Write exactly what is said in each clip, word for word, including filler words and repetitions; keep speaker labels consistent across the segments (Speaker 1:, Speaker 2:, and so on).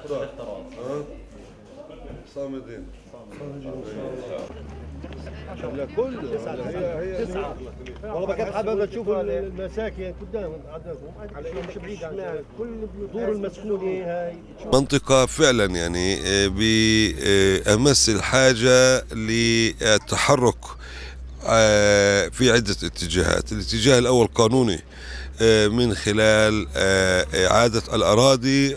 Speaker 1: صامدين لا كله هي هي
Speaker 2: والله كنت حابب تشوفوا المساكن قدام عندكم مش بعيد عن كل الدور المسكونه هاي.
Speaker 1: منطقة فعلا يعني بأمس الحاجة للتحرك في عدة اتجاهات. الاتجاه الأول قانوني من خلال إعادة الأراضي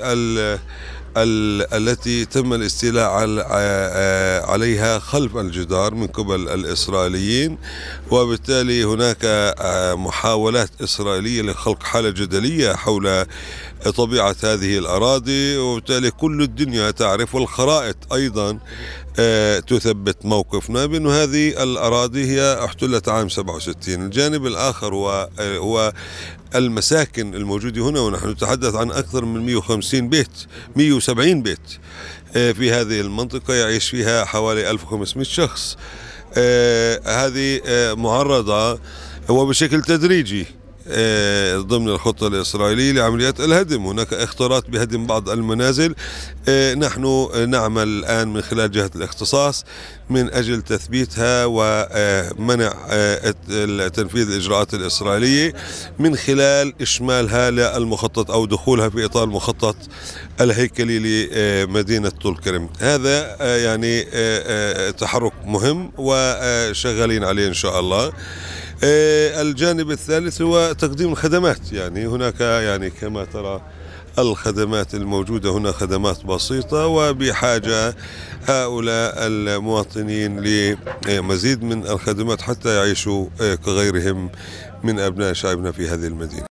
Speaker 1: التي تم الاستيلاء عليها خلف الجدار من قبل الإسرائيليين، وبالتالي هناك محاولات إسرائيلية لخلق حالة جدلية حول طبيعة هذه الأراضي، وبالتالي كل الدنيا تعرف والخرائط أيضا تثبت موقفنا بأن هذه الأراضي هي احتلت عام سبعة وستين. الجانب الآخر هو هو المساكن الموجودة هنا، ونحن نتحدث عن أكثر من مئة وخمسين بيت مئة وسبعين بيت في هذه المنطقة يعيش فيها حوالي ألف وخمسمئة شخص. هذه معرضة وبشكل تدريجي ضمن الخطة الإسرائيلية لعمليات الهدم. هناك اختراط بهدم بعض المنازل. نحن نعمل الآن من خلال جهة الاختصاص من أجل تثبيتها ومنع تنفيذ الإجراءات الإسرائيلية من خلال إشمالها للمخطط أو دخولها في إطار المخطط الهيكلي لمدينة طول كرم. هذا يعني تحرك مهم وشغالين عليه إن شاء الله. الجانب الثالث هو تقديم الخدمات. يعني هناك يعني كما ترى الخدمات الموجودة هنا خدمات بسيطة، وبحاجة هؤلاء المواطنين لمزيد من الخدمات حتى يعيشوا كغيرهم من أبناء شعبنا في هذه المدينة.